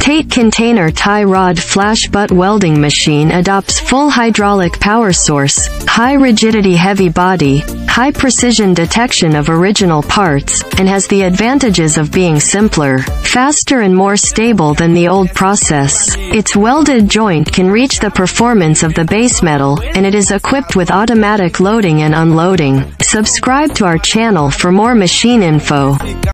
TATE container tie rod flash butt welding machine adopts full hydraulic power source, high rigidity heavy body, high precision detection of original parts, and has the advantages of being simpler, faster and more stable than the old process. Its welded joint can reach the performance of the base metal, and it is equipped with automatic loading and unloading. Subscribe to our channel for more machine info.